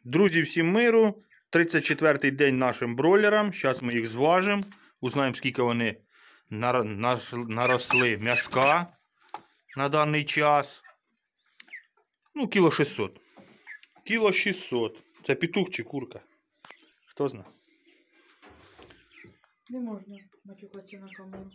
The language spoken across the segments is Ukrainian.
Друзі, всім миру. 34-й день нашим бройлерам. Зараз ми їх зважимо. Узнаємо, скільки вони наросли м'язка на даний час. Ну, кіло 600. Кіло 600. Це петух чи курка? Хто знає? Не можна матюкатися на камеру.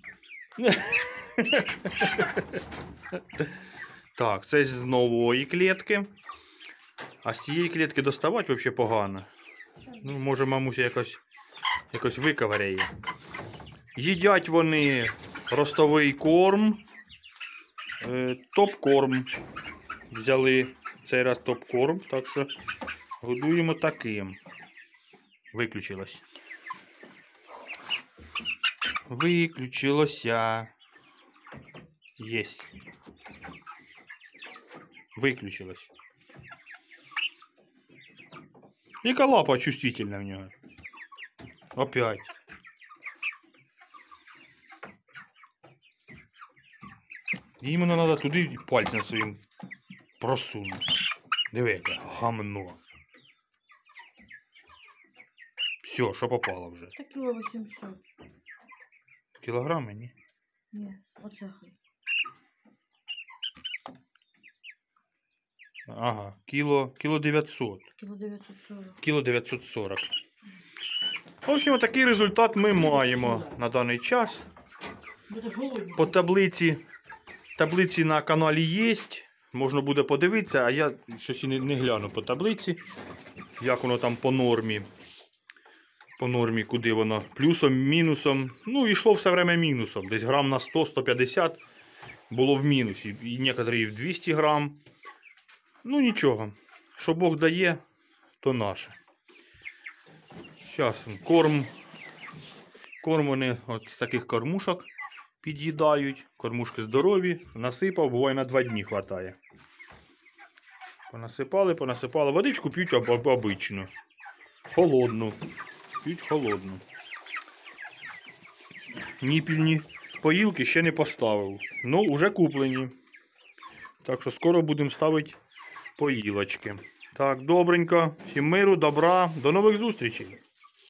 Так, це з нової клітки. А з цієї клітки доставати взагалі погано. Ну, може, мамуся якось виковиряє. Їдять вони ростовий корм, топ-корм. Взяли цей раз топ-корм, так що годуємо таким. Виключилось. Виключилося. Єсть. Виключилось. Яка лапа чувствительна в нього. Опять. Іменно треба туди пальцем своїм просунути. Диви, яке гамно. Все, що попало вже. Та кіло 800. Кілограми, ні? Ні, оце хай. Ага, кіло 900. Кіло 940. Кіло 940. В общем, такий результат ми маємо на даний час. Буде голодні. По таблиці на каналі є. Можна буде подивитися, а я щось і не гляну по таблиці. Як воно там по нормі. По нормі, куди воно. Плюсом, мінусом. Ну, йшло все время мінусом. Десь грам на 100-150 було в мінусі. І некоторі в 200 грам. Ну, нічого. Що Бог дає, то наше. Зараз корм. Корм вони от з таких кормушок під'їдають. Кормушки здорові. Насипав, буває на 2 дні хватає. Понасипали. Водичку п'ють обичну. Холодну. П'ють холодну. Ніпільні поїлки ще не поставив. Ну, вже куплені. Так що скоро будемо ставити поїлочки. Так, добренько. Всім миру, добра. До нових зустрічей.